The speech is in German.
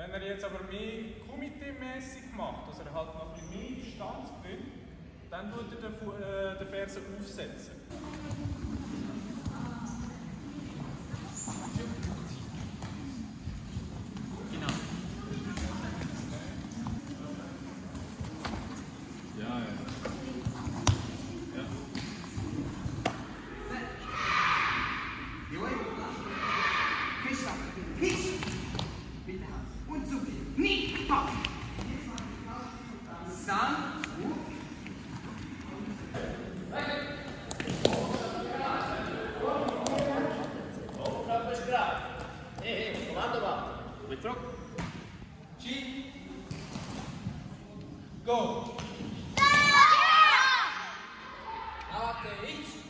Wenn er jetzt aber mehr Komitee-mässig macht, dass er halt noch ein bisschen mehr Distanz gewinnt, dann tut er den Fersen aufsetzen. Genau. Ja, ja. Und so nicht packen. Sam, Go!